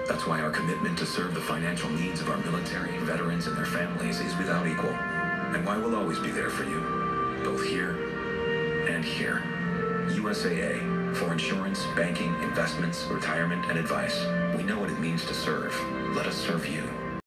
That's why our commitment to serve the financial needs of our military, veterans, and their families is without equal. And why we'll always be there for you, both here and here. USAA, for insurance, banking, investments, retirement, and advice. We know what it means to serve. Let us serve you.